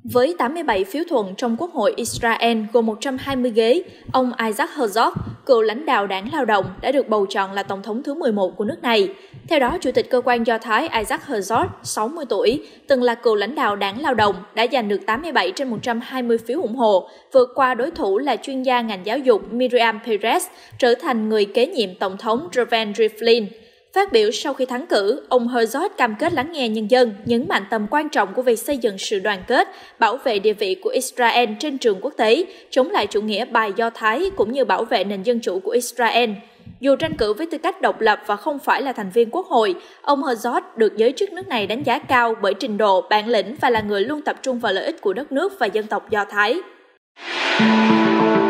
Với 87 phiếu thuận trong Quốc hội Israel gồm 120 ghế, ông Isaac Herzog, cựu lãnh đạo đảng Lao động, đã được bầu chọn là tổng thống thứ 11 của nước này. Theo đó, Chủ tịch cơ quan Do Thái Isaac Herzog, 60 tuổi, từng là cựu lãnh đạo đảng Lao động, đã giành được 87 trên 120 phiếu ủng hộ, vượt qua đối thủ là chuyên gia ngành giáo dục Miriam Peretz, trở thành người kế nhiệm Tổng thống Reuven Rivlin. Phát biểu sau khi thắng cử, ông Herzog cam kết lắng nghe nhân dân, nhấn mạnh tầm quan trọng của việc xây dựng sự đoàn kết, bảo vệ địa vị của Israel trên trường quốc tế, chống lại chủ nghĩa bài Do Thái cũng như bảo vệ nền dân chủ của Israel. Dù tranh cử với tư cách độc lập và không phải là thành viên quốc hội, ông Herzog được giới chức nước này đánh giá cao bởi trình độ, bản lĩnh và là người luôn tập trung vào lợi ích của đất nước và dân tộc Do Thái.